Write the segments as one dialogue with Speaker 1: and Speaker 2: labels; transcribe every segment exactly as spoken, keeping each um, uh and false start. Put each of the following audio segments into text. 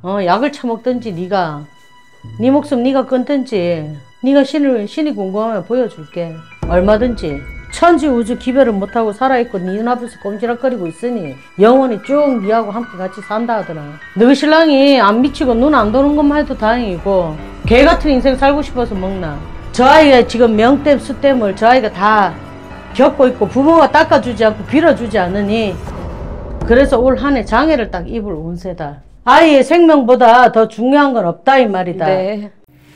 Speaker 1: 어, 약을 처먹든지 네가 네 목숨 네가 끊든지 네가 신을, 신이 궁금하면 보여줄게. 얼마든지. 천지 우주 기별을 못하고 살아있고 네 눈앞에서 꼼지락거리고 있으니 영원히 쭉 네하고 함께 같이 산다 하더라. 너희 신랑이 안 미치고 눈 안 도는 것만 해도 다행이고 개 같은 인생 살고 싶어서 먹나. 저 아이가 지금 명땜 수땜을 저 아이가 다 겪고 있고 부모가 닦아주지 않고 빌어주지 않으니 그래서 올 한 해 장애를 딱 입을 운세다. 아이의 생명보다 더 중요한 건 없다 이 말이다.
Speaker 2: 네.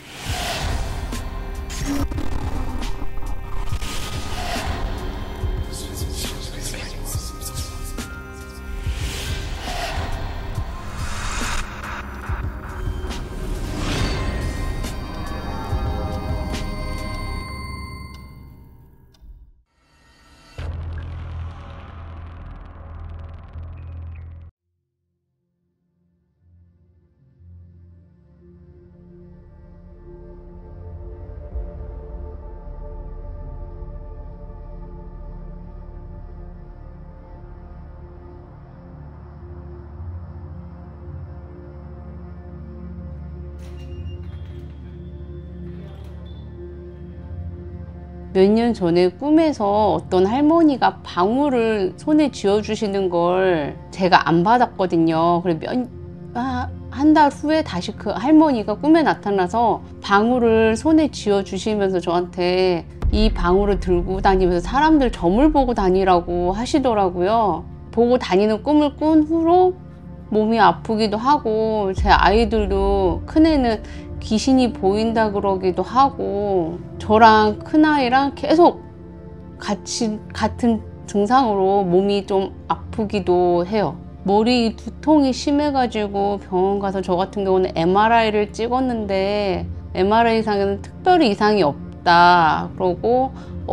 Speaker 2: 몇 년 전에 꿈에서 어떤 할머니가 방울을 손에 쥐어주시는 걸 제가 안 받았거든요. 그래 몇, 아, 한 달 후에 다시 그 할머니가 꿈에 나타나서 방울을 손에 쥐어주시면서 저한테 이 방울을 들고 다니면서 사람들 점을 보고 다니라고 하시더라고요. 보고 다니는 꿈을 꾼 후로 몸이 아프기도 하고 제 아이들도 큰애는 귀신이 보인다 그러기도 하고 저랑 큰아이랑 계속 같이 같은 증상으로 몸이 좀 아프기도 해요. 머리 두통이 심해가지고 병원 가서 저 같은 경우는 엠알아이를 찍었는데 엠알아이상에는 특별히 이상이 없다 그러고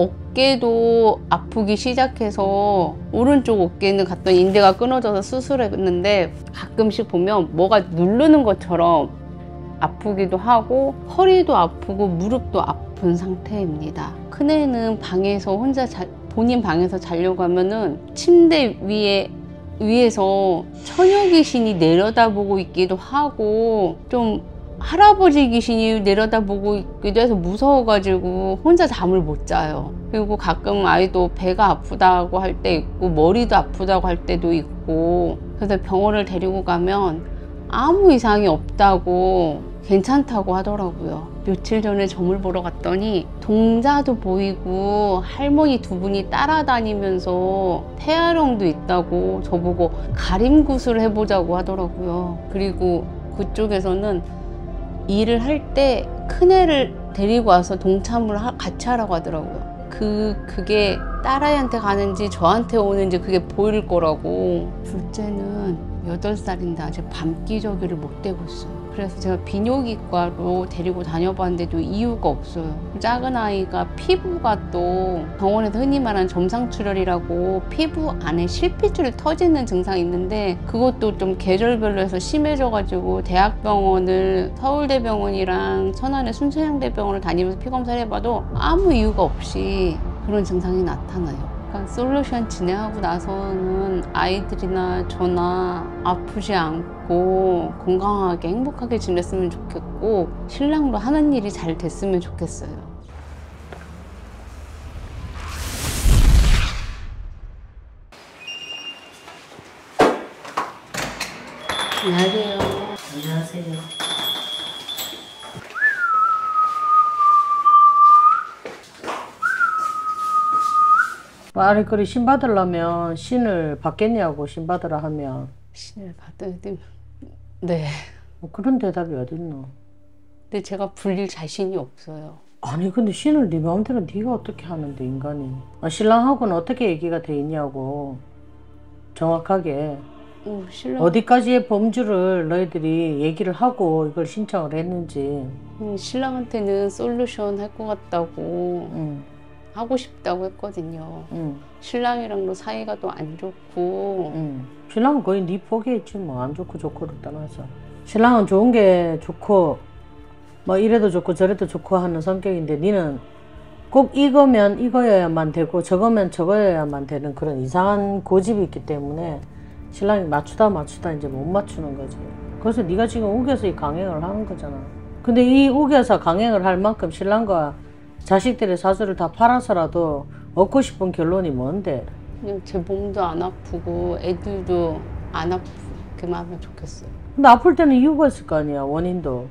Speaker 2: 어깨도 아프기 시작해서 오른쪽 어깨는 갔더니 인대가 끊어져서 수술했는데 가끔씩 보면 뭐가 누르는 것처럼 아프기도 하고 허리도 아프고 무릎도 아픈 상태입니다. 큰애는 방에서 혼자 자, 본인 방에서 자려고 하면은 침대 위에 위에서 처녀 귀신이 내려다보고 있기도 하고 좀 할아버지 귀신이 내려다보고 있기도 해서 무서워가지고 혼자 잠을 못 자요. 그리고 가끔 아이도 배가 아프다고 할 때 있고 머리도 아프다고 할 때도 있고 그래서 병원을 데리고 가면 아무 이상이 없다고 괜찮다고 하더라고요. 며칠 전에 점을 보러 갔더니 동자도 보이고 할머니 두 분이 따라다니면서 태아령도 있다고 저보고 가림굿을 해보자고 하더라고요. 그리고 그쪽에서는 일을 할 때 큰애를 데리고 와서 동참을 하, 같이 하라고 하더라고요. 그, 그게 딸아이한테 가는지 저한테 오는지 그게 보일 거라고. 둘째는 여덟 살인데 아직 밤기저귀를 못 대고 있어요. 그래서 제가 비뇨기과로 데리고 다녀봤는데도 이유가 없어요. 작은 아이가 피부가 또 병원에서 흔히 말하는 점상출혈이라고 피부 안에 실핏줄이 터지는 증상이 있는데 그것도 좀 계절별로 해서 심해져가지고 대학병원을 서울대병원이랑 천안의 순천향대병원을 다니면서 피검사를 해봐도 아무 이유가 없이 그런 증상이 나타나요. 그러니까 솔루션 진행하고 나서는 아이들이나 저나 아프지 않고 건강하게 행복하게 지냈으면 좋겠고 신랑도 하는 일이 잘 됐으면 좋겠어요. 안녕하세요.
Speaker 1: 안녕하세요. 아니 그래 신 받으려면 신을 받겠냐고. 신 받으라 하면
Speaker 2: 신을 받아야 되면 네.
Speaker 1: 뭐 그런 대답이 어딨노.
Speaker 2: 근데 제가 불릴 자신이 없어요.
Speaker 1: 아니 근데 신을 네 마음대로 네가 어떻게 하는데 인간이. 아, 신랑하고는 어떻게 얘기가 돼 있냐고. 정확하게
Speaker 2: 어, 신랑...
Speaker 1: 어디까지의 범주를 너희들이 얘기를 하고 이걸 신청을 했는지.
Speaker 2: 음, 신랑한테는 솔루션 할 것 같다고
Speaker 1: 응.
Speaker 2: 하고 싶다고 했거든요.
Speaker 1: 응.
Speaker 2: 신랑이랑도 사이가 또 안 좋고.
Speaker 1: 응. 신랑은 거의 네 포기했지 뭐. 안 좋고 좋고를 떠나서. 신랑은 좋은 게 좋고 뭐 이래도 좋고 저래도 좋고 하는 성격인데 니는 꼭 이거면 이거여야만 되고 저거면 저거여야만 되는 그런 이상한 고집이 있기 때문에 신랑이 맞추다 맞추다 이제 못 맞추는 거지. 그래서 네가 지금 우겨서 이 강행을 하는 거잖아. 근데 이 우겨서 강행을 할 만큼 신랑과 자식들의 사주를 다 팔아서라도 얻고 싶은 결론이 뭔데?
Speaker 2: 그냥 제 몸도 안 아프고 애들도 안 아프게만 하면 좋겠어요.
Speaker 1: 근데 아플 때는 이유가 있을 거 아니야, 원인도.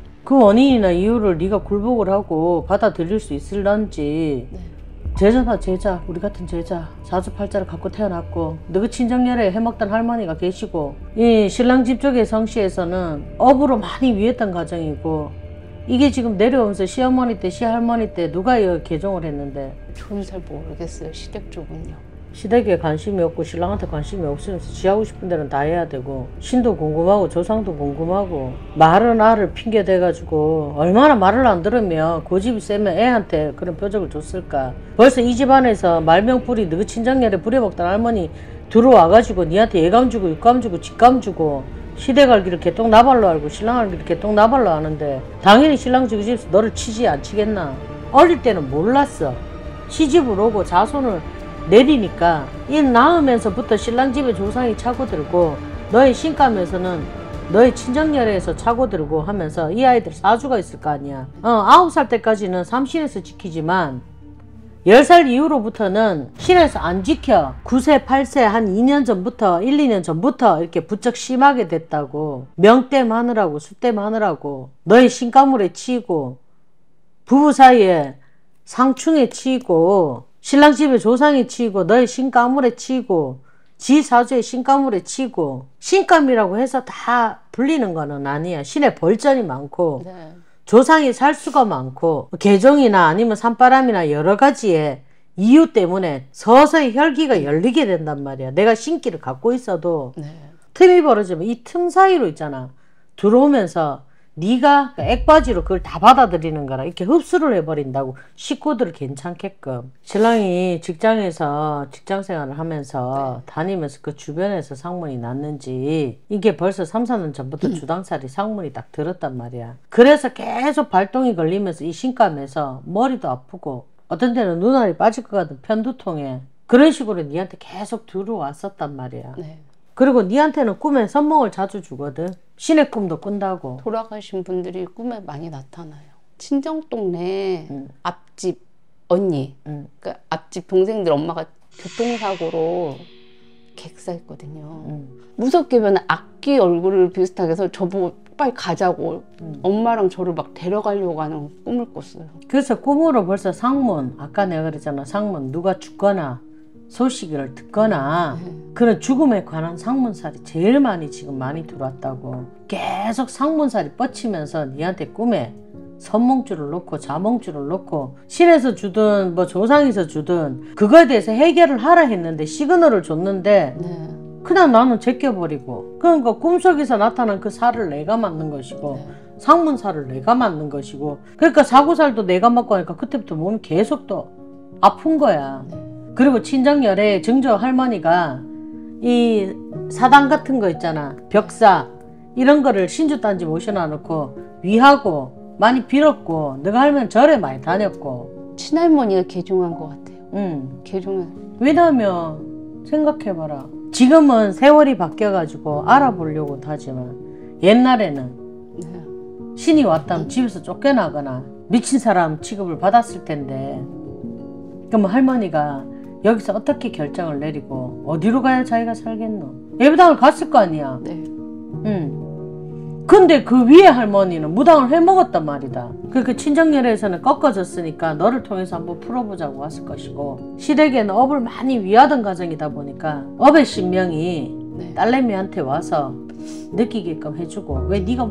Speaker 1: 그 원인이나 이유를 네가 굴복을 하고 받아들일 수 있을런지.
Speaker 2: 네.
Speaker 1: 제자다 제자, 우리 같은 제자. 사주팔자를 갖고 태어났고 너그 친정열에 해먹던 할머니가 계시고 이 신랑 집 쪽의 성씨에서는 업으로 많이 위했던 가정이고 이게 지금 내려오면서 시어머니 때 시할머니 때 누가 이 개종을 했는데
Speaker 2: 저는 잘 모르겠어요. 시댁 쪽은요.
Speaker 1: 시댁에 관심이 없고 신랑한테 관심이 없으면서 지하고 싶은 데는 다 해야 되고 신도 궁금하고 조상도 궁금하고 말은 알을 핑계 대가지고 얼마나 말을 안 들으면 고집이 세면 애한테 그런 표적을 줬을까. 벌써 이 집안에서 말명불이 너그 친정열에 부려먹던 할머니 들어와가지고 니한테 예감 주고 육감 주고 직감 주고 시댁 알기를 개똥 나발로 알고 신랑 알기를 개똥 나발로 아는데 당연히 신랑 그 집에서 너를 치지 안 치겠나. 어릴 때는 몰랐어. 시집을 오고 자손을 내리니까 이 낳으면서부터 신랑 집에 조상이 차고들고 너의 신감에서는 너의 친정열애에서 차고들고 하면서 이 아이들 사주가 있을 거 아니야. 어, 아홉 살 때까지는 삼신에서 지키지만 열 살 이후로부터는 신에서 안 지켜. 구 세, 팔 세 한 이 년 전부터 일, 이 년 전부터 이렇게 부쩍 심하게 됐다고. 명땜 하느라고 수땜 하느라고 너의 신가물에 치이고 부부 사이에 상충에 치이고 신랑 집에 조상이 치이고 너의 신가물에 치이고 지 사주의 신가물에 치이고 신감이라고 해서 다 불리는 거는 아니야. 신의 벌전이 많고
Speaker 2: 네.
Speaker 1: 조상이 살 수가 많고 개종이나 아니면 산바람이나 여러 가지의 이유 때문에 서서히 혈기가 열리게 된단 말이야. 내가 신기를 갖고 있어도
Speaker 2: 네.
Speaker 1: 틈이 벌어지면 이 틈 사이로 있잖아. 들어오면서 네가 액바지로 그걸 다 받아들이는 거라 이렇게 흡수를 해버린다고. 식구들 괜찮게끔. 신랑이 직장에서 직장 생활을 하면서 네. 다니면서 그 주변에서 상문이 났는지 이게 벌써 삼, 사 년 전부터 주당살이 상문이 딱 들었단 말이야. 그래서 계속 발동이 걸리면서 이 신감에서 머리도 아프고 어떤 때는 눈알이 빠질 것 같은 편두통에 그런 식으로 니한테 계속 들어왔었단 말이야. 네. 그리고 니한테는 꿈에 선몽을 자주 주거든. 신의 꿈도 꾼다고.
Speaker 2: 돌아가신 분들이 꿈에 많이 나타나요. 친정 동네
Speaker 1: 응.
Speaker 2: 앞집 언니,
Speaker 1: 응.
Speaker 2: 그러니까 앞집 동생들 엄마가 교통사고로 객사했거든요. 응. 무섭게 변한 악기 얼굴을 비슷하게 해서 저보고 빨리 가자고 응. 엄마랑 저를 막 데려가려고 하는 꿈을 꿨어요.
Speaker 1: 그래서 꿈으로 벌써 상문, 아까 내가 그랬잖아. 상문, 누가 죽거나 소식을 듣거나 네. 그런 죽음에 관한 상문살이 제일 많이 지금 많이 들어왔다고. 계속 상문살이 뻗치면서 니한테 꿈에 선몽줄을 놓고 자몽줄을 놓고 신에서 주든 뭐 조상에서 주든 그거에 대해서 해결을 하라 했는데 시그널을 줬는데 네. 그냥 나는 제껴버리고. 그러니까 꿈속에서 나타난 그 살을 내가 맞는 것이고 네. 상문살을 내가 맞는 것이고 그러니까 사고살도 내가 맞고 하니까 그때부터 몸이 계속 또 아픈 거야. 네. 그리고 친정열에 증조 할머니가 이 사당 같은 거 있잖아. 벽사 이런 거를 신주단지 모셔놔 놓고 위하고 많이 빌었고 너가 할머니 절에 많이 다녔고.
Speaker 2: 친할머니가 개종한 것 같아요.
Speaker 1: 응.
Speaker 2: 개종한.
Speaker 1: 왜냐하면 생각해봐라. 지금은 세월이 바뀌어가지고 알아보려고 하지만 옛날에는 네. 신이 왔다면 집에서 쫓겨나거나 미친 사람 취급을 받았을 텐데 그럼 할머니가 여기서 어떻게 결정을 내리고 어디로 가야 자기가 살겠노? 예배당을 갔을 거 아니야.
Speaker 2: 네.
Speaker 1: 응. 근데 그 위에 할머니는 무당을 해먹었단 말이다. 그러니까 친정열애에서는 꺾어졌으니까 너를 통해서 한번 풀어보자고 왔을 것이고 시댁에는 업을 많이 위하던 가정이다 보니까 업의 신명이 네. 딸내미한테 와서 느끼게끔 해주고 왜 네가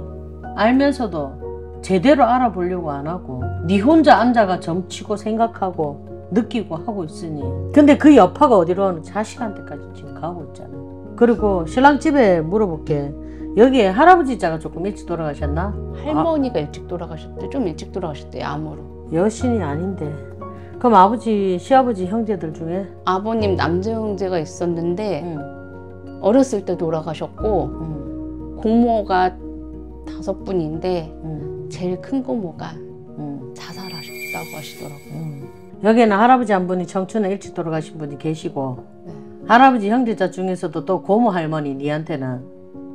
Speaker 1: 알면서도 제대로 알아보려고 안 하고 네 혼자 앉아가 점치고 생각하고 느끼고 하고 있으니. 근데 그 여파가 어디로 가는 자식한테까지 지금 가고 있잖아. 그리고 신랑 집에 물어볼게. 여기에 할아버지 자가 조금 일찍 돌아가셨나?
Speaker 2: 할머니가 아, 일찍 돌아가셨대. 좀 일찍 돌아가셨대. 암으로.
Speaker 1: 여신이 아닌데. 그럼 아버지, 시아버지 형제들 중에?
Speaker 2: 아버님 남자 형제가 있었는데 응. 어렸을 때 돌아가셨고 응. 고모가 다섯 분인데 응. 제일 큰 고모가 응. 자살하셨다고 하시더라고요. 응.
Speaker 1: 여기는 할아버지 한 분이 청춘에 일찍 돌아가신 분이 계시고 네. 할아버지 형제자 중에서도 또 고모 할머니 니한테는 네.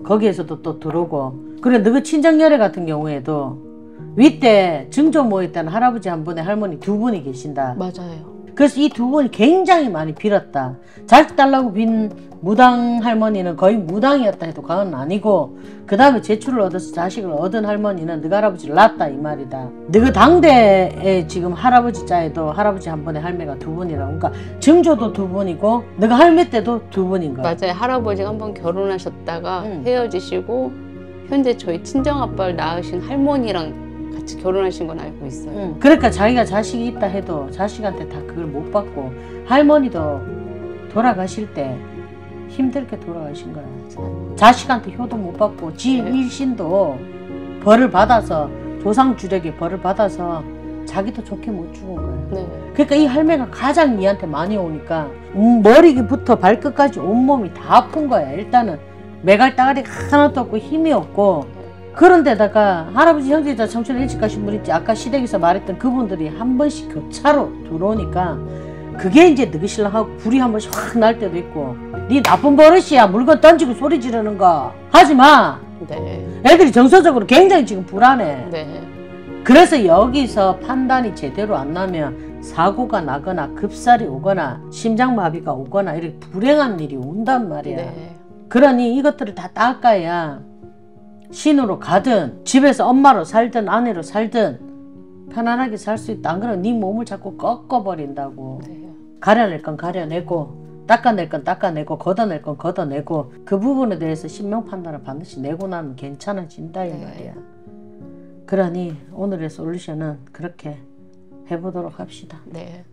Speaker 1: 거기에서도 또 들어오고. 그래 너그 친정열애 같은 경우에도 윗대 증조 모일 때는 할아버지 한 분에 할머니 두 분이 계신다.
Speaker 2: 맞아요.
Speaker 1: 그래서 이 두 분이 굉장히 많이 빌었다. 자식 달라고 빈 무당 할머니는 거의 무당이었다 해도 과언은 아니고, 그 다음에 재출을 얻어서 자식을 얻은 할머니는 너가 할아버지를 낳았다 이 말이다. 너그 당대에 지금 할아버지 자에도 할아버지 한 분에 할매가 두 분이라고. 그러니까 증조도 두 분이고 너가 할매 때도 두 분인 거야.
Speaker 2: 맞아요. 할아버지가 한번 결혼하셨다가
Speaker 1: 응.
Speaker 2: 헤어지시고 현재 저희 친정아빠를 낳으신 할머니랑 같이 결혼하신 건 알고 있어요.
Speaker 1: 응. 그러니까 자기가 자식이 있다 해도 자식한테 다 그걸 못 받고, 할머니도 돌아가실 때 힘들게 돌아가신 거야. 자식한테 효도 못 받고 지
Speaker 2: 네.
Speaker 1: 일신도 벌을 받아서, 조상 주력의 벌을 받아서 자기도 좋게 못 죽은 거야.
Speaker 2: 네.
Speaker 1: 그러니까 이 할매가 가장 니한테 많이 오니까 음, 머리부터 발끝까지 온몸이 다 아픈 거야. 일단은 매갈따가리가 하나도 없고 힘이 없고. 그런데다가 할아버지 형제자 청춘 일찍 가신 분 있지, 아까 시댁에서 말했던 그분들이 한 번씩 교차로 들어오니까 그게 이제 너희 신랑하고 불이 한 번씩 확 날 때도 있고. 네 나쁜 버릇이야, 물건 던지고 소리 지르는 거 하지마.
Speaker 2: 네.
Speaker 1: 애들이 정서적으로 굉장히 지금 불안해.
Speaker 2: 네.
Speaker 1: 그래서 여기서 판단이 제대로 안 나면 사고가 나거나 급살이 오거나 심장마비가 오거나 이렇게 불행한 일이 온단 말이야.
Speaker 2: 네.
Speaker 1: 그러니 이것들을 다 닦아야 신으로 가든 집에서 엄마로 살든 아내로 살든 편안하게 살 수 있다. 안 그러면 네 몸을 자꾸 꺾어버린다고.
Speaker 2: 네.
Speaker 1: 가려낼 건 가려내고 닦아낼 건 닦아내고 걷어낼 건 걷어내고, 그 부분에 대해서 신명 판단을 반드시 내고 나면 괜찮아진다 이
Speaker 2: 네.
Speaker 1: 말이야. 그러니 오늘의 솔루션은 그렇게 해보도록 합시다.
Speaker 2: 네.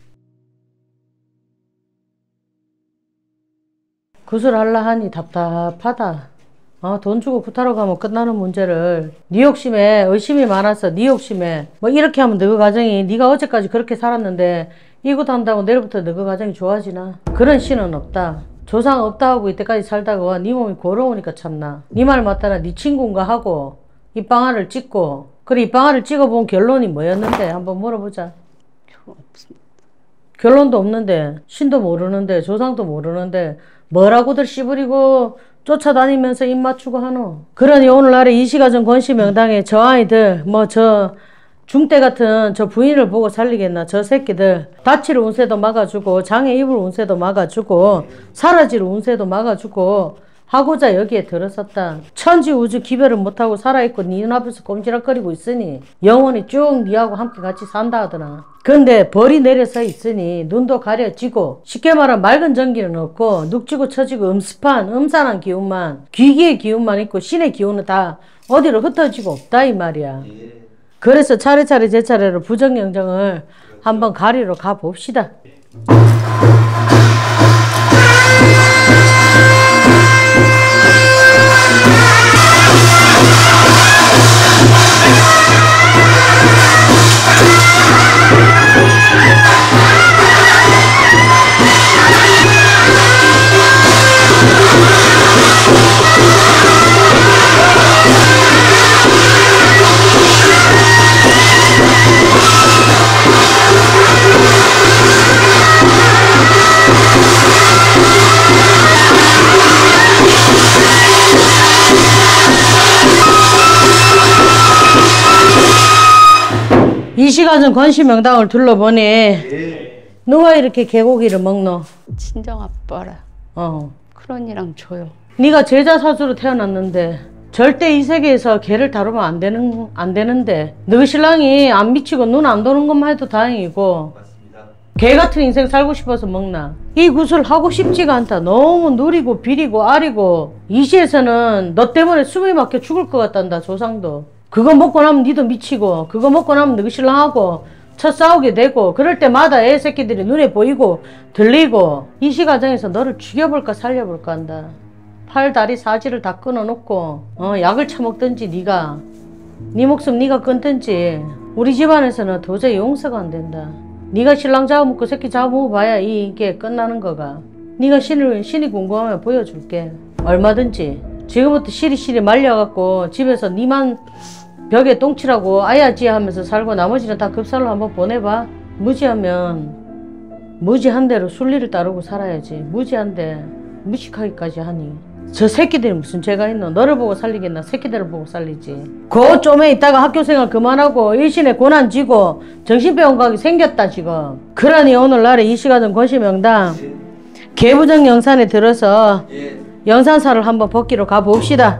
Speaker 1: 구슬하려 하니 답답하다. 어, 돈 주고 구타러 가면 끝나는 문제를 네 욕심에, 의심이 많아서 네 욕심에 뭐 이렇게 하면 너그 가정이, 네가 어제까지 그렇게 살았는데 이곳 한다고 내일부터 너그 가정이 좋아지나? 그런 신은 없다. 조상 없다 하고 이때까지 살다가 네 몸이 고러우니까 참나. 네 말 맞다나 네 친구인가 하고 입방아를 찍고, 그래 입방아를 찍어본 결론이 뭐였는데 한번 물어보자.
Speaker 2: 결혼 없습니다.
Speaker 1: 결론도 없는데, 신도 모르는데, 조상도 모르는데 뭐라고들 씨부리고 쫓아다니면서 입 맞추고 하노. 그러니 오늘날에 이시가정 권씨명당에 저 아이들, 뭐 저 중대 같은 저 부인을 보고 살리겠나. 저 새끼들 다칠 운세도 막아주고 장애 입을 운세도 막아주고 사라질 운세도 막아주고 하고자 여기에 들어섰다. 천지우주 기별을 못하고 살아있고 네 눈앞에서 꼼지락거리고 있으니 영원히 쭉 니하고 함께 같이 산다 하더나. 근데 벌이 내려서 있으니 눈도 가려지고, 쉽게 말하면 맑은 전기는 없고 눅지고 처지고 음습한 음산한 기운만, 귀기의 기운만 있고 신의 기운은 다 어디로 흩어지고 없다 이 말이야. 그래서 차례차례 제 차례로 부정영정을 한번 가리러 가봅시다. 이시가정 권씨명당을 둘러보니
Speaker 3: 예.
Speaker 1: 누가 이렇게 개고기를 먹노?
Speaker 2: 친정아빠라.
Speaker 1: 어.
Speaker 2: 크론이랑 저요.
Speaker 1: 네가 제자 사주로 태어났는데 절대 이 세계에서 개를 다루면 안 되는 안 되는데, 너희 신랑이 안 미치고 눈 안 도는 것만 해도 다행이고
Speaker 3: 맞습니다.
Speaker 1: 개 같은 인생 살고 싶어서 먹나? 이 구슬 하고 싶지가 않다. 너무 누리고 비리고 아리고, 이 시에서는 너 때문에 숨이 막혀 죽을 것 같단다. 조상도. 그거 먹고 나면 니도 미치고, 그거 먹고 나면 너희 신랑하고 첫 싸우게 되고, 그럴 때마다 애 새끼들이 눈에 보이고 들리고, 이 시가정에서 너를 죽여볼까 살려볼까 한다. 팔, 다리, 사지를 다 끊어놓고 어, 약을 처먹든지 네가 네 목숨 네가 끊든지, 우리 집안에서는 도저히 용서가 안 된다. 네가 신랑 잡아먹고 새끼 잡아먹어봐야 이게 끝나는 거가. 네가 신을, 신이 궁금하면 보여줄게. 얼마든지. 지금부터 시리시리 말려갖고 집에서 니만 벽에 똥치라고 아야지 하면서 살고 나머지는 다 급살로 한번 보내봐. 무지하면 무지한 대로 순리를 따르고 살아야지. 무지한데 무식하기까지 하니 저 새끼들이 무슨 죄가 있노? 너를 보고 살리겠나? 새끼들을 보고 살리지. 그 좀에 있다가 학교생활 그만하고 일신에 고난 지고 정신병원 가게 생겼다 지금. 그러니 오늘날에 이시가정 권시명당 개부정 영산에 들어서
Speaker 3: 예.
Speaker 1: 영산사를 한번 벗기로 가봅시다.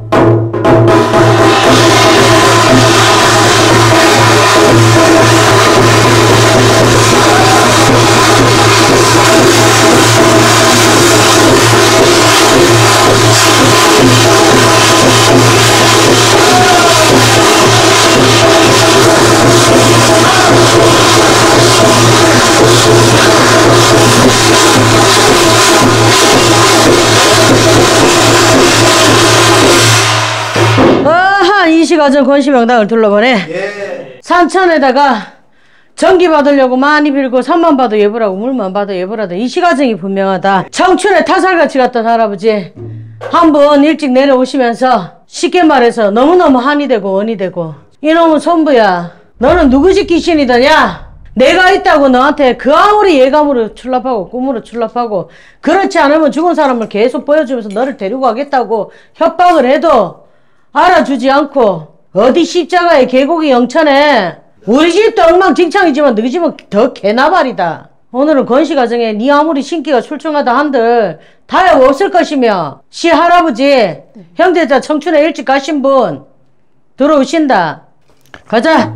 Speaker 1: 어하, 이시가정 권시명당을 둘러보네.
Speaker 3: 예.
Speaker 1: 산천에다가 전기 받으려고 많이 빌고 산만 봐도 예불하고 물만 봐도 예불하다. 이시가정이 분명하다. 청춘의 타살같이 갔던 할아버지 한번 일찍 내려오시면서 쉽게 말해서 너무너무 한이 되고 원이 되고, 이놈은 손부야, 너는 누구 집 귀신이더냐? 내가 있다고 너한테 그 아무리 예감으로 출납하고 꿈으로 출납하고 그렇지 않으면 죽은 사람을 계속 보여주면서 너를 데리고 가겠다고 협박을 해도 알아주지 않고 어디 십자가에 계곡이 영천에 우리 집도 엉망진창이지만 너희 집은 더 개나발이다. 오늘은 권시가정에 네 아무리 신기가 출중하다 한들 다야 없을 것이며, 시할아버지 네. 형제자 청춘에 일찍 가신 분 들어오신다. 가자.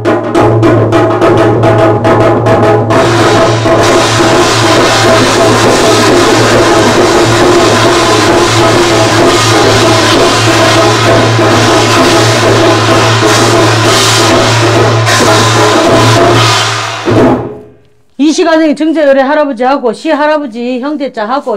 Speaker 1: 이시가정이 증제의뢰 할아버지하고 시할아버지 형제자하고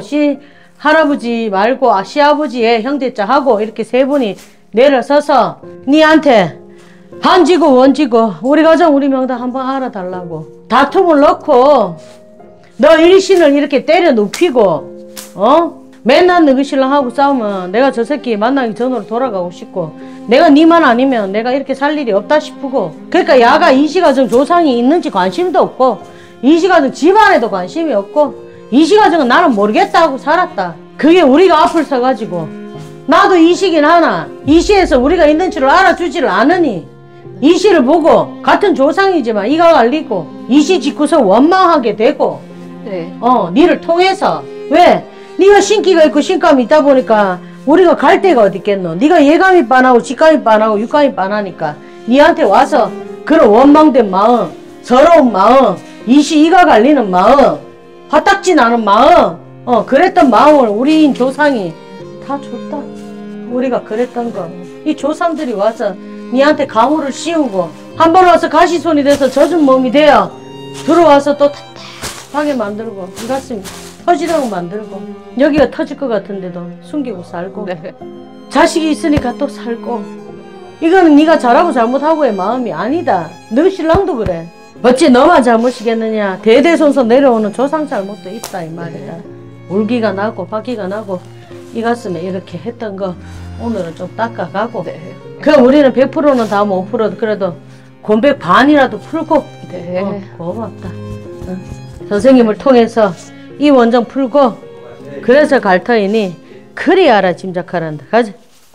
Speaker 1: 시할아버지 말고 시아버지의 형제자하고 이렇게 세 분이 내려서서 니한테 한지고 원지고 우리 가정 우리 명당 한번 알아달라고 다툼을 넣고 너 일신을 이렇게 때려 눕히고 어? 맨날 너희 신랑하고 싸우면 내가 저 새끼 만나기 전으로 돌아가고 싶고, 내가 니만 아니면 내가 이렇게 살 일이 없다 싶고, 그러니까 야가 이시가정 조상이 있는지 관심도 없고 이시가정 집안에도 관심이 없고 이시가정은 나는 모르겠다 하고 살았다. 그게 우리가 앞을 서가지고 나도 이시긴 하나 이시에서 우리가 있는지를 알아주지를 않으니 이시를 보고 같은 조상이지만 이가 갈리고 이시 짓고서 원망하게 되고
Speaker 2: 네.
Speaker 1: 어 니를 통해서 왜? 니가 신기가 있고 신감이 있다 보니까 우리가 갈 데가 어디 있겠노? 니가 예감이 빤하고 직감이 빤하고 육감이 빤하니까 니한테 와서 그런 원망된 마음, 서러운 마음, 이시 이가 갈리는 마음, 화딱지 나는 마음, 어 그랬던 마음을 우리인 조상이 다 줬다. 우리가 그랬던 거 이 조상들이 와서 니한테 가무를 씌우고 한 번 와서 가시손이 돼서 젖은 몸이 되어 들어와서 또 답답하게 만들고 이 가슴이 터지라고 만들고 여기가 터질 것 같은데도 숨기고 살고
Speaker 2: 네.
Speaker 1: 자식이 있으니까 또 살고, 이거는 네가 잘하고 잘못하고의 마음이 아니다. 너 신랑도 그래. 어찌 너만 잘못이겠느냐. 대대손손 내려오는 조상 잘못도 있다 이 말이다. 네. 울기가 나고 바기가 나고 이 가슴에 이렇게 했던 거 오늘은 좀 닦아가고 네. 그럼 우리는 백 퍼센트는 다 못 풀어도 그래도 곤백 반이라도 풀고
Speaker 2: 네.
Speaker 1: 어, 고맙다. 어. 선생님을 통해서 이 원정 풀고 그래서 갈 터이니 그리 알아 짐작하란다. 가자.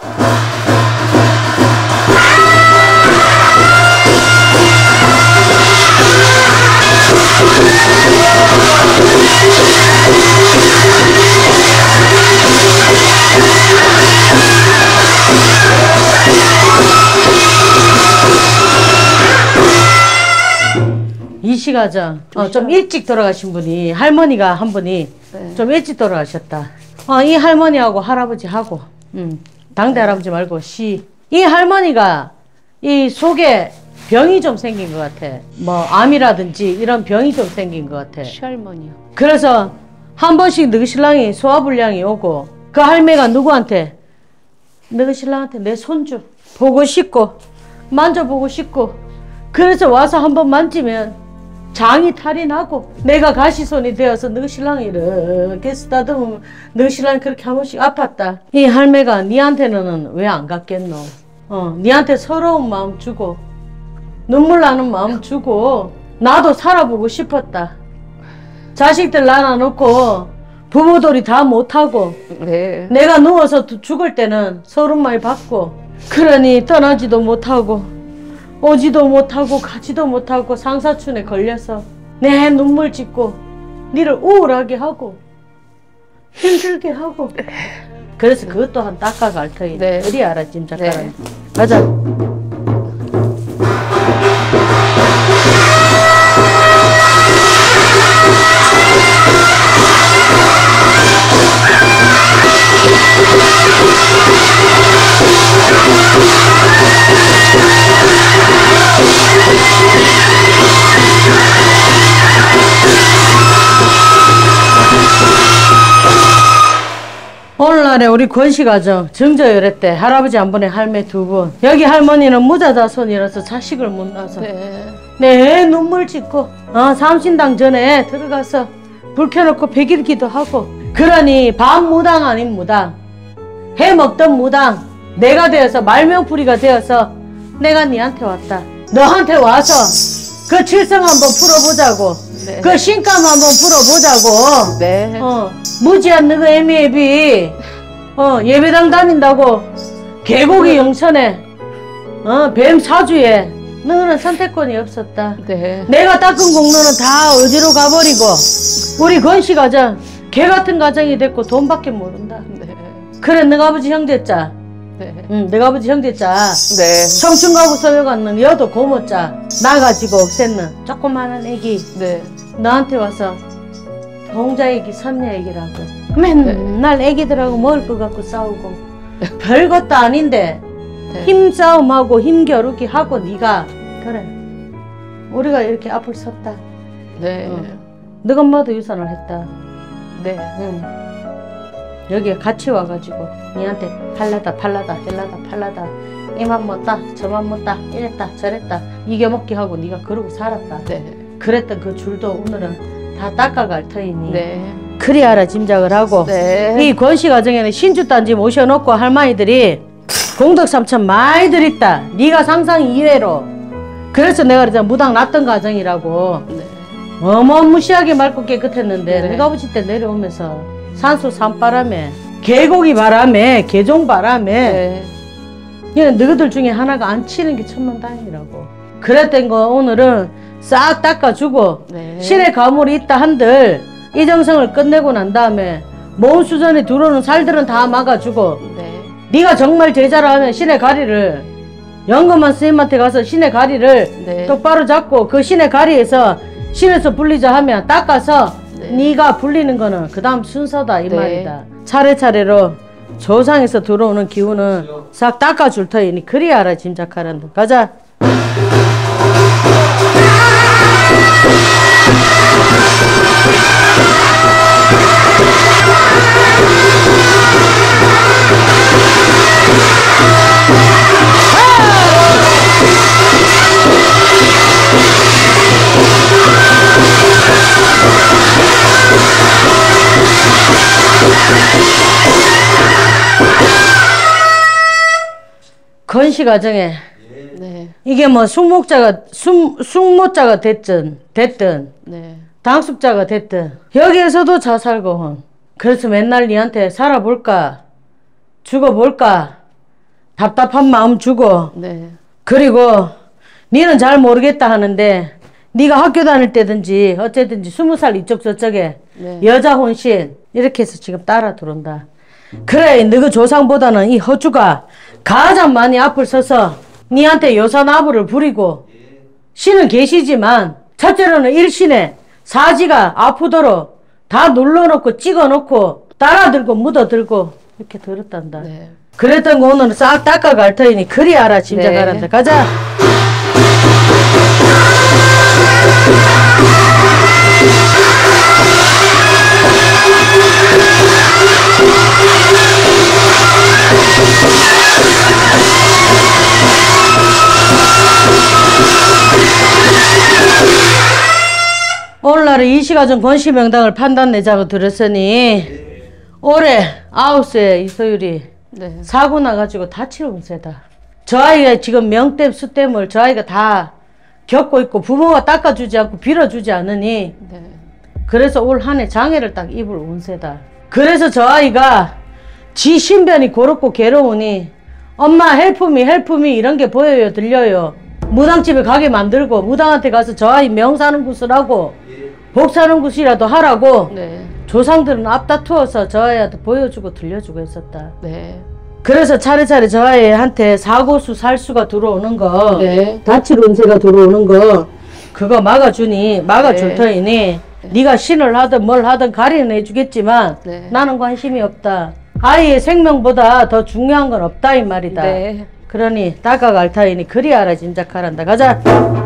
Speaker 1: 이시가정 어, 좀 일찍 돌아가신 분이 할머니가 한 분이 네. 좀 일찍 돌아가셨다. 어, 이 할머니하고 할아버지하고 음, 당대 할아버지 말고 시 이 할머니가 이 속에 병이 좀 생긴 것 같아. 뭐 암이라든지 이런 병이 좀 생긴 것 같아.
Speaker 2: 시할머니요.
Speaker 1: 그래서 한 번씩 너희 신랑이 소화불량이 오고 그 할매가 누구한테 너희 신랑한테 내 손주 보고 싶고 만져보고 싶고 그래서 와서 한번 만지면 장이 탈이 나고 내가 가시손이 되어서 너희 신랑이 이렇게 쓰다듬으면 너희 신랑이 그렇게 한 번씩 아팠다. 이 할매가 니한테는 왜 안 갔겠노? 어, 니한테 서러운 마음 주고 눈물 나는 마음 주고 나도 살아보고 싶었다. 자식들 낳아놓고 부모들이 다 못하고
Speaker 2: 네.
Speaker 1: 내가 누워서 죽을 때는 서른 많이 받고 그러니 떠나지도 못하고 오지도 못하고 가지도 못하고 상사춘에 걸려서 내 눈물 짓고 니를 우울하게 하고 힘들게 하고 그래서 그것 또한 닦아갈 터이니
Speaker 2: 네.
Speaker 1: 어디 알아 짐작가라.
Speaker 2: 네.
Speaker 1: 가자. 오늘날에 우리 권씨가정 정저열애 때 할아버지 한 분에 할매 두 분 여기 할머니는 무자자손이라서 자식을 못 낳아서
Speaker 2: 네.
Speaker 1: 내 눈물 짓고 어, 삼신당 전에 들어가서 불 켜놓고 백일기도 하고 그러니 밥 무당 아닌 무당 해 먹던 무당 내가 되어서 말명풀이가 되어서 내가 니한테 왔다. 너한테 와서 그 칠성 한번 풀어보자고.
Speaker 2: 네.
Speaker 1: 그 신감 한번 풀어보자고.
Speaker 2: 네.
Speaker 1: 어, 무지한 너그 애미애비 어, 예배당 다닌다고 계곡이 영천에 어, 뱀 사주에 너는 선택권이 없었다.
Speaker 2: 네.
Speaker 1: 내가 닦은 공로는 다 어디로 가버리고 우리 권씨 가정 개 같은 가정이 됐고 돈밖에 모른다.
Speaker 2: 네.
Speaker 1: 그래 너가 아버지 형제자
Speaker 2: 네.
Speaker 1: 응, 너가 아버지 형제자
Speaker 2: 네.
Speaker 1: 청춘가구 서여갔는 여도 고모자 나가지고 없앴는 조그마한 애기
Speaker 2: 네.
Speaker 1: 너한테 와서 동자 얘기 선녀 얘기라고 맨날 애기들하고 먹을 것 갖고 싸우고 별것도 아닌데
Speaker 2: 네.
Speaker 1: 힘싸움하고 힘겨루기 하고 네가 그래 우리가 이렇게 앞을 섰다.
Speaker 2: 네.
Speaker 1: 어. 너가 엄마도 유산을 했다.
Speaker 2: 네.
Speaker 1: 응. 여기에 같이 와가지고 니한테 팔라다 팔라다 헬라다 팔라다 이만 못다 저만 못다 이랬다 저랬다 이겨먹기 하고 네가 그러고 살았다.
Speaker 2: 네.
Speaker 1: 그랬던 그 줄도 오늘은 다 닦아갈 터이니
Speaker 2: 네.
Speaker 1: 그리 알아 짐작을 하고
Speaker 2: 네.
Speaker 1: 이 권씨 가정에는 신주단지 모셔놓고 할머니들이 공덕삼천 많이들 있다. 네가 상상 이외로 그래서 내가 그러잖아 무당 났던 가정이라고.
Speaker 2: 네.
Speaker 1: 어마무시하게 맑고 깨끗했는데
Speaker 2: 네.
Speaker 1: 내가 아버지 때 내려오면서 산소 산바람에 계곡이 바람에 계종 바람에
Speaker 2: 네.
Speaker 1: 그냥 너희들 중에 하나가 안 치는 게 천만다행이라고. 그랬던 거 오늘은 싹 닦아주고
Speaker 2: 네.
Speaker 1: 신의 가물이 있다 한들 이정성을 끝내고 난 다음에 몸 수전에 들어오는 살들은 다 막아주고
Speaker 2: 네.
Speaker 1: 네가 정말 제자라 하면 신의 가리를 영검한 스님한테 가서 신의 가리를
Speaker 2: 네.
Speaker 1: 똑바로 잡고 그 신의 가리에서 신에서 불리자 하면 닦아서
Speaker 2: 네.
Speaker 1: 네가 불리는 거는 그 다음 순서다 이
Speaker 2: 네.
Speaker 1: 말이다. 차례차례로 조상에서 들어오는 기운은 싹 닦아줄 터이니 그리 알아 짐작하란다. 가자. 건씨 가정에
Speaker 2: 네.
Speaker 1: 이게 뭐 숙목자가 숙, 숙모자가 됐든 됐든
Speaker 2: 네.
Speaker 1: 당숙자가 됐든 여기에서도 자살고혼. 그래서 맨날 니한테 살아볼까 죽어볼까 답답한 마음 주고
Speaker 2: 네.
Speaker 1: 그리고 니는 잘 모르겠다 하는데 니가 학교 다닐 때든지 어쨌든지 스무 살 이쪽 저쪽에
Speaker 2: 네.
Speaker 1: 여자 혼신 이렇게 해서 지금 따라 들어온다. 그래 너그 조상보다는 이 허주가 가장 많이 앞을 서서 니한테 요산아부를 부리고 신은 계시지만 첫째로는 일신에 사지가 아프도록 다 눌러놓고 찍어놓고 따라들고 묻어들고 이렇게 들었단다.
Speaker 2: 네.
Speaker 1: 그랬던 거 오늘은 싹 닦아갈 터이니 그리 알아 짐작하란다.
Speaker 2: 네.
Speaker 1: 가자. 오늘날에 이시가정 권씨명당을 판단내자고 들었으니 올해 아홉세 이소율이
Speaker 2: 네.
Speaker 1: 사고 나가지고 다칠 운세다. 저 아이가 지금 명땜 수땜을 저 아이가 다 겪고 있고 부모가 닦아주지 않고 빌어주지 않으니
Speaker 2: 네.
Speaker 1: 그래서 올 한 해 장애를 딱 입을 운세다. 그래서 저 아이가 지 신변이 고롭고 괴로우니 엄마 헬프미 헬프미 이런 게 보여요 들려요. 무당집에 가게 만들고 무당한테 가서 저 아이 명사는 굿을 하고 복사는 굿이라도 하라고
Speaker 2: 네.
Speaker 1: 조상들은 앞다투어서 저 아이한테 보여주고 들려주고 했었다.
Speaker 2: 네.
Speaker 1: 그래서 차례차례 저 아이한테 사고수 살수가 들어오는 거
Speaker 2: 네.
Speaker 1: 다칠 운세가 들어오는 거 그거 막아주니 막아줄
Speaker 2: 네.
Speaker 1: 터이니 네. 네가 신을 하든 뭘 하든 가리는 해주겠지만
Speaker 2: 네.
Speaker 1: 나는 관심이 없다. 아이의 생명보다 더 중요한 건 없다 이 말이다.
Speaker 2: 네.
Speaker 1: 그러니 다가갈 터이니 그리 알아 짐작하란다. 가자.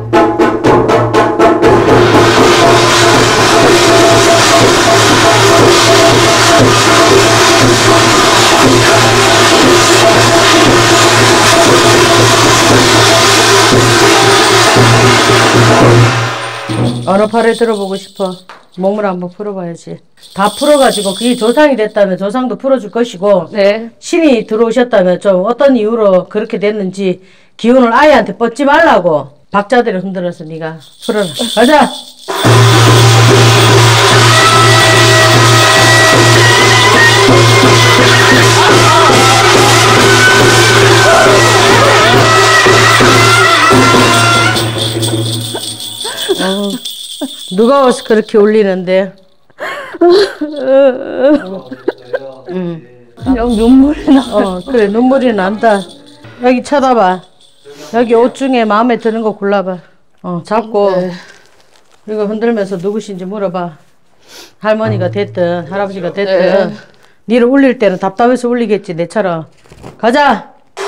Speaker 1: 어느 팔에 들어보고 싶어? 몸을 한번 풀어봐야지. 다 풀어가지고 그게 조상이 됐다면 조상도 풀어줄 것이고
Speaker 2: 네.
Speaker 1: 신이 들어오셨다면 좀 어떤 이유로 그렇게 됐는지 기운을 아이한테 뻗지 말라고 박자대로 흔들어서 네가 풀어라. 가자! 어, 누가 와서 그렇게 울리는데? 응.
Speaker 2: 그냥 눈물이 나.
Speaker 1: 어, 그래 눈물이 난다. 여기 쳐다봐. 여기 옷 중에 마음에 드는 거 골라봐. 어, 잡고
Speaker 2: 네.
Speaker 1: 이거 흔들면서 누구신지 물어봐. 할머니가 됐든 할아버지가 됐든
Speaker 2: 네.
Speaker 1: 니를 울릴 때는 답답해서 울리겠지 내처럼. 가자.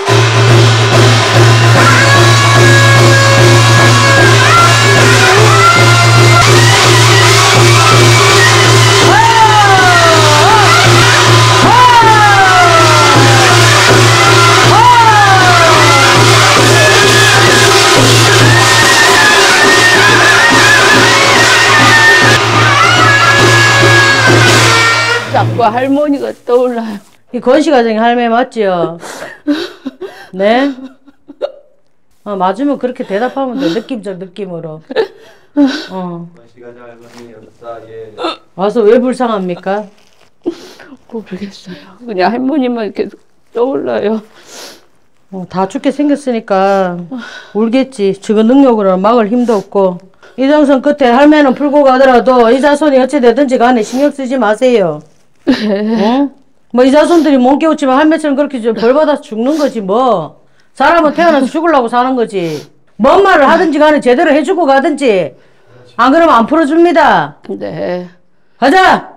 Speaker 2: 자꾸 할머니가 떠올라요.
Speaker 1: 이 건시가정의 할매 맞지요? 네? 어, 맞으면 그렇게 대답하면 돼. 느낌적 느낌으로. 어.
Speaker 3: 건시가정 할머니 여사 예.
Speaker 1: 와서 왜 불쌍합니까?
Speaker 2: 모르겠어요. 그냥 할머니만 계속 떠올라요.
Speaker 1: 어, 다 죽게 생겼으니까 울겠지. 지금 능력으로는 막을 힘도 없고. 이정선 끝에 할매는 풀고 가더라도 이 자손이 어찌 되든지 간에 신경 쓰지 마세요. 응? 뭐 이 자손들이 못 깨우치면 할매처럼 그렇게 좀 벌받아서 죽는 거지 뭐. 사람은 태어나서 죽으려고 사는 거지. 뭔 말을 하든지 간에 제대로 해주고 가든지. 안 그러면 안 풀어줍니다.
Speaker 2: 네.
Speaker 1: 가자!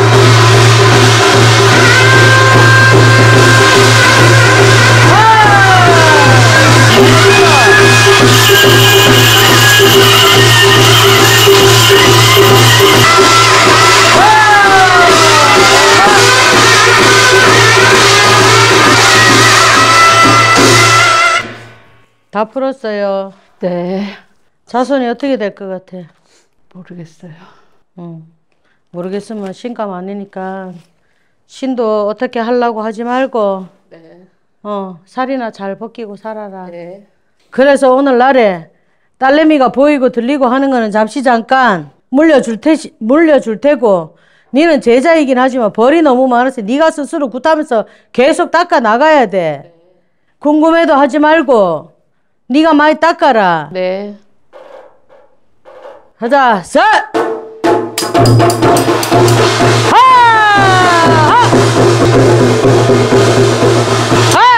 Speaker 1: 다 풀었어요.
Speaker 2: 네.
Speaker 1: 자손이 어떻게 될 것 같아?
Speaker 2: 모르겠어요.
Speaker 1: 응. 모르겠으면 신감 아니니까 신도 어떻게 하려고 하지 말고
Speaker 2: 네.
Speaker 1: 어 살이나 잘 벗기고 살아라.
Speaker 2: 네.
Speaker 1: 그래서 오늘날에 딸내미가 보이고 들리고 하는 거는 잠시 잠깐 물려줄 테 물려줄 테고 니는 제자이긴 하지만 벌이 너무 많아서 니가 스스로 굿하면서 계속 닦아 나가야 돼. 궁금해도 하지 말고 니가 많이 닦아라.
Speaker 2: 네.
Speaker 1: 가자. 셋! 하! 하! 하!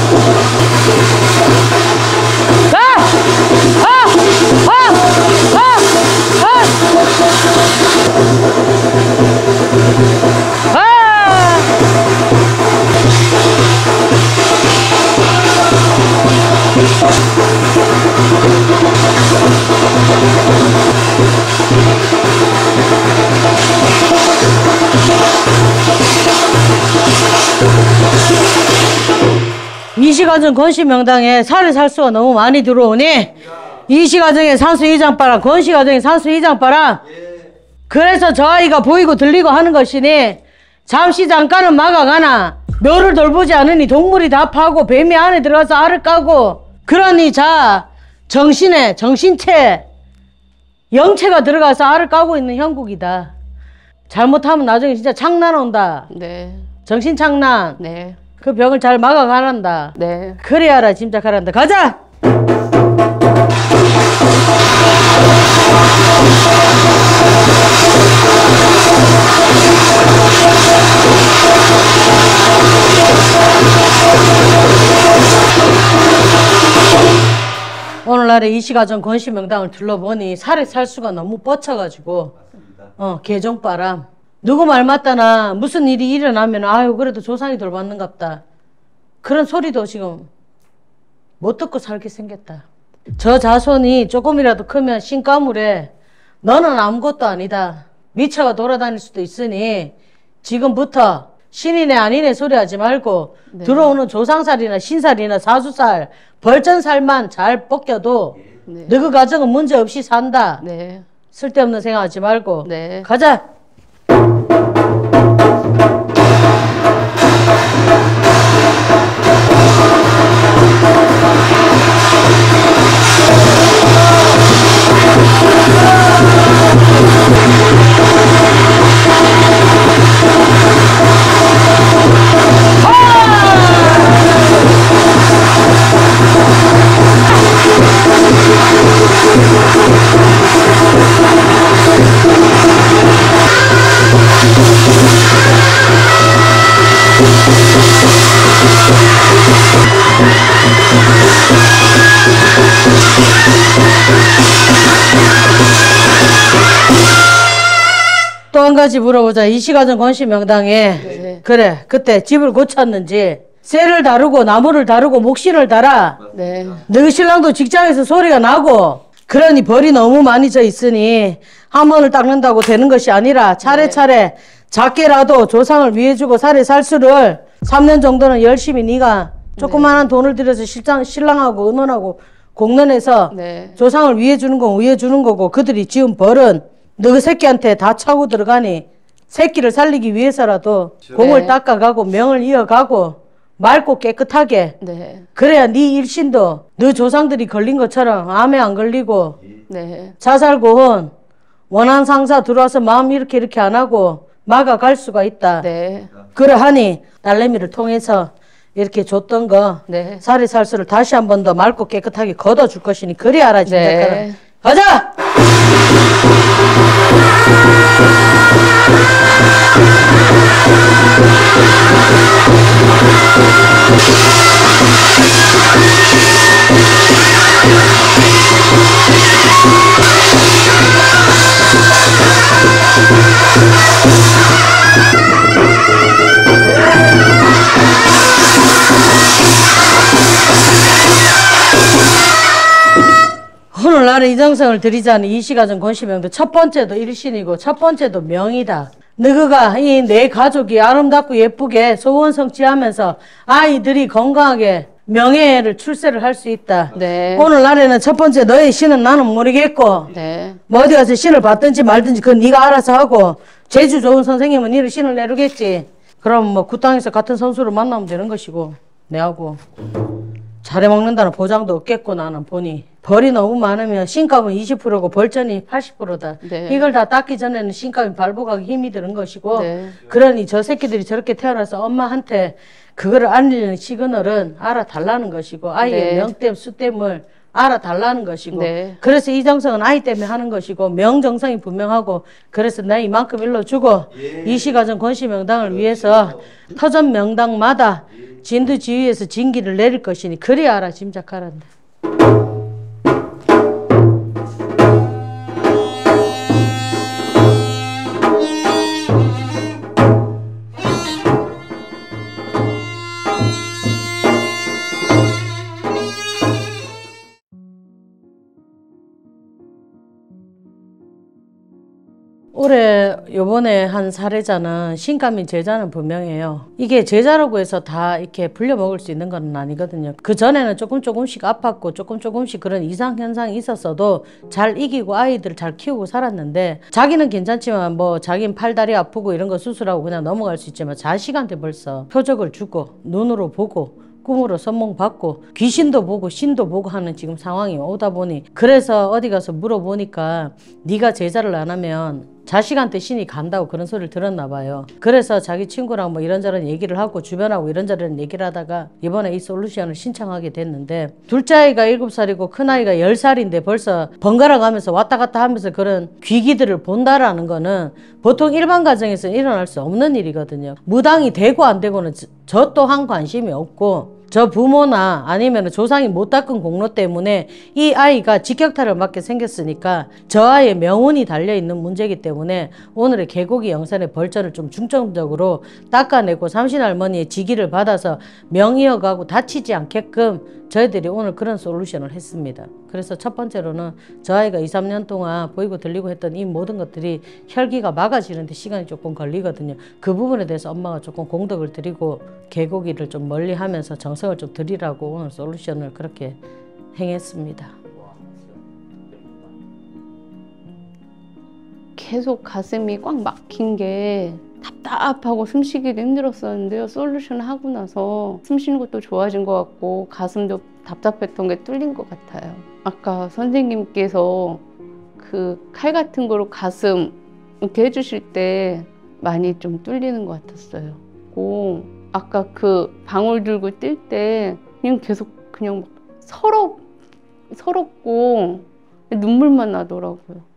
Speaker 1: 하! 하! 하! 하! 하! 이시가정 건시명당에 살이 살수가 너무 많이 들어오니 이시가정에 산수 이장바람 건시가정에 산수 이장바람 그래서 저 아이가 보이고 들리고 하는 것이니 잠시 잠깐은 막아가나 묘를 돌보지 않으니 동물이 다 파고 뱀이 안에 들어가서 알을 까고 그러니 자 정신에 정신체 영체가 들어가서 알을 까고 있는 형국이다. 잘못하면 나중에 진짜 창난 온다.
Speaker 2: 네.
Speaker 1: 정신 창난.
Speaker 2: 네.
Speaker 1: 그 병을 잘 막아가란다.
Speaker 2: 네.
Speaker 1: 그래야라 짐작하란다. 가자! 오늘날에 이시가정 권씨명당을 둘러보니 살에 살 수가 너무 뻗쳐가지고 어 개종바람 누구 말 맞다나 무슨 일이 일어나면 아유 그래도 조상이 돌봤는갑다 그런 소리도 지금 못 듣고 살게 생겼다. 저 자손이 조금이라도 크면 신가물에 너는 아무것도 아니다 미쳐가 돌아다닐 수도 있으니 지금부터 신이네 아니네 소리하지 말고 네. 들어오는 조상살이나 신살이나 사수살 벌전살만 잘 벗겨도 네. 너그 가정은 문제없이 산다. 네. 쓸데없는 생각하지 말고 네. 가자. 또 한 가지 물어보자. 이시가정 권씨명당에 네. 그래 그때 집을 고쳤는지 쇠를 다루고 나무를 다루고 목신을 달아 네. 너 신랑도 직장에서 소리가 나고 그러니 벌이 너무 많이 져 있으니 한 번을 닦는다고 되는 것이 아니라 차례차례 네. 작게라도 조상을 위해주고 살에 살수를 삼 년 정도는 열심히 네가 조그마한 네. 돈을 들여서 실장, 신랑하고 의논하고 공론해서 네. 조상을 위해주는 건 위해주는 거고 그들이 지은 벌은 너 그 새끼한테 다 차고 들어가니 새끼를 살리기 위해서라도 네. 공을 닦아가고 명을 이어가고 맑고 깨끗하게 네. 그래야 네 일신도 너 조상들이 걸린 것처럼 암에 안 걸리고 네. 자살고혼 원한 상사 들어와서 마음 이렇게 이렇게 안 하고 막아갈 수가 있다. 네. 그러하니 딸내미를 통해서 이렇게 줬던 거 네. 살이 살수를 다시 한 번 더 맑고 깨끗하게 걷어줄 것이니 그리 알아 진짜. 네. 가자! 오늘날은 이정성을 드리자니 이시가정 권씨명도 첫 번째도 일신이고 첫 번째도 명이다. 너가 이 내 가족이 아름답고 예쁘게 소원 성취하면서 아이들이 건강하게 명예를 출세를 할 수 있다. 네. 오늘날에는 첫 번째 너의 신은 나는 모르겠고 네. 뭐 어디 가서 신을 받든지 말든지 그건 네가 알아서 하고 재주 좋은 선생님은 니를 신을 내르겠지. 그럼 뭐 그 땅에서 같은 선수를 만나면 되는 것이고 내하고 잘해먹는다는 보장도 없겠고 나는 보니 벌이 너무 많으면 신값은 이십 퍼센트고 벌전이 팔십 퍼센트다. 네. 이걸 다 닦기 전에는 신값이 발복하기 힘이 드는 것이고 네. 그러니 저 새끼들이 저렇게 태어나서 엄마한테 그거를 알리는 시그널은 알아달라는 것이고 아이의 네. 명땜 수땜을 알아달라는 것이고 네. 그래서 이정성은 아이 때문에 하는 것이고 명정성이 분명하고 그래서 나 이만큼 일러주고 예. 이시가정 권씨명당을 위해서 터전 명당마다 진두지휘에서 징기를 내릴 것이니 그리 알아 짐작하란다. 올해 요번에 한 사례자는 신감인 제자는 분명해요. 이게 제자라고 해서 다 이렇게 불려 먹을 수 있는 건 아니거든요. 그 전에는 조금 조금씩 아팠고 조금 조금씩 그런 이상 현상이 있었어도 잘 이기고 아이들을 잘 키우고 살았는데 자기는 괜찮지만 뭐 자기는 팔다리 아프고 이런 거 수술하고 그냥 넘어갈 수 있지만 자식한테 벌써 표적을 주고 눈으로 보고 꿈으로 선몽 받고 귀신도 보고 신도 보고 하는 지금 상황이 오다 보니 그래서 어디 가서 물어보니까 네가 제자를 안 하면 자식한테 신이 간다고 그런 소리를 들었나 봐요. 그래서 자기 친구랑 뭐 이런저런 얘기를 하고 주변하고 이런저런 얘기를 하다가 이번에 이 솔루션을 신청하게 됐는데, 둘째 아이가 일곱 살이고 큰아이가 열 살인데 벌써 번갈아 가면서 왔다 갔다 하면서 그런 귀기들을 본다라는 거는 보통 일반 가정에서 일어날 수 없는 일이거든요. 무당이 되고 안 되고는 저 또한 관심이 없고, 저 부모나 아니면 조상이 못 닦은 공로 때문에 이 아이가 직격탄을 맞게 생겼으니까 저 아이의 명운이 달려있는 문제이기 때문에 오늘의 개고기 영산의 벌전을 좀 중점적으로 닦아내고 삼신할머니의 지기를 받아서 명이어가고 다치지 않게끔 저희들이 오늘 그런 솔루션을 했습니다. 그래서 첫 번째로는 저 아이가 이, 삼 년 동안 보이고 들리고 했던 이 모든 것들이 혈기가 막아지는데 시간이 조금 걸리거든요. 그 부분에 대해서 엄마가 조금 공덕을 드리고 개고기를 좀 멀리 하면서 정성을 좀 드리라고 오늘 솔루션을 그렇게 행했습니다.
Speaker 2: 계속 가슴이 꽉 막힌 게 답답하고 숨쉬기도 힘들었었는데요. 솔루션 하고 나서 숨쉬는 것도 좋아진 것 같고 가슴도 답답했던 게 뚫린 것 같아요. 아까 선생님께서 그 칼 같은 거로 가슴 이렇게 해주실 때 많이 좀 뚫리는 것 같았어요. 고 아까 그 방울 들고 뛸 때 그냥 계속 그냥 서럽, 서럽고 눈물만 나더라고요.